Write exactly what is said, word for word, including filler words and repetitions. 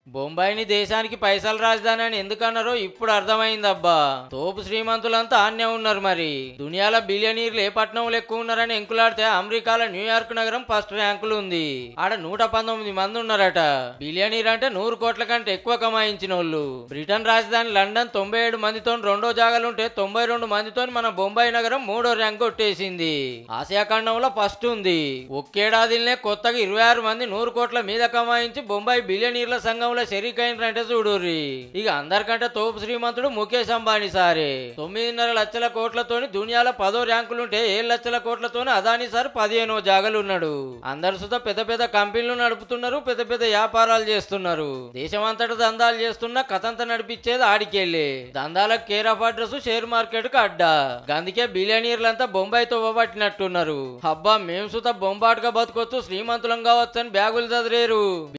బొంబాయిని దేశానికి పైసల రాజధాని అని ఎందుకన్నారో ఇప్పుడు అర్థమైందబ్బా. తోపు శ్రీమంతులంతా ఆన్నే ఉన్నారు. మరి దునియాల బిలియనీర్లు ఏ పట్టణంలో ఎక్కువ ఉన్నారని ఎంకులాడితే అమెరికాలో న్యూయార్క్ నగరం ఫస్ట్ ర్యాంకులు ఉంది. ఆడ నూట పంతొమ్మిది మంది ఉన్నారట. బిలియనీర్ అంటే నూరు కోట్ల కంటే ఎక్కువ కమాయించిన వాళ్ళు. బ్రిటన్ రాజధాని లండన్ తొంభై ఏడు మందితో రెండో జాగాలుంటే తొంభై రెండు మందితో మన బొంబాయి నగరం మూడో ర్యాంక్ కొట్టేసింది. ఆసియా ఖండంలో ఫస్ట్ ఉంది. ఒక్కేడాదిలోనే కొత్తగా ఇరవై ఆరు మంది నూరు కోట్ల మీద కమాయించి బొంబాయి బిలియనీర్ల సంఘం షరీకైనంటే చూడుర్రి. ఇక అందరికంటే తోపు శ్రీమంతుడు ముఖేష్ అంబానీ సారే. తొమ్మిదిన్నర లక్షల కోట్లతోని దునియాలో పదో ర్యాంకులుంటే ఏడు లక్షల కోట్లతోని అదానీ సార్ పదిహేనో జాగాలు ఉన్నాడు. అందరు సుత పెద్ద పెద్ద కంపెనీలు నడుపుతున్నారు, పెద్ద పెద్ద వ్యాపారాలు చేస్తున్నారు. దేశమంతటా దందాలు చేస్తున్నా కథంతా నడిపించేది ఆడికెళ్ళి. దందాలకు care of address share market కు అడ్డా. అందుకే బిలియనీర్లంతా బొంబాయితో పట్టినట్టున్నారు. అబ్బా మేము సుత బొంబాటుగా బతకొచ్చు, శ్రీమంతులం కావచ్చు అని బ్యాగులు చదిలేరు.